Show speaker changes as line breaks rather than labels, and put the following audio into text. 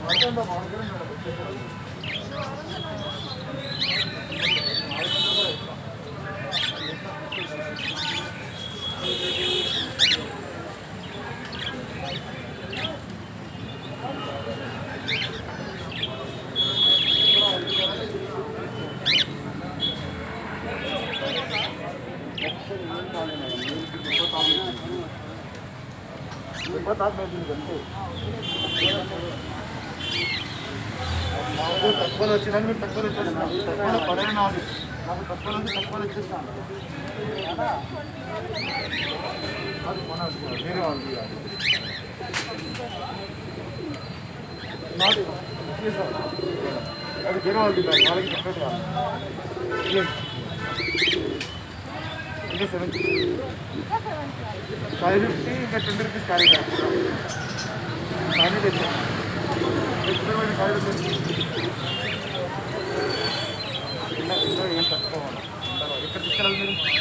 తక్కువ వచ్చిందని మీరు తక్కువ వచ్చేది తక్కువ పడైన నాకు తక్కువ నుంచి తక్కువ వచ్చేస్తాను అది మన వేరే వాళ్ళు అది వేరే వాళ్ళు వాళ్ళకి సపరేట్ కాదు ఇంకా 70 550 ఇంకా 20 రూపీస్ క్యారీ కానీ తెచ్చాను ఏం తక్కువ ఎక్కడ తీసుకెళ్ళాలి మీరు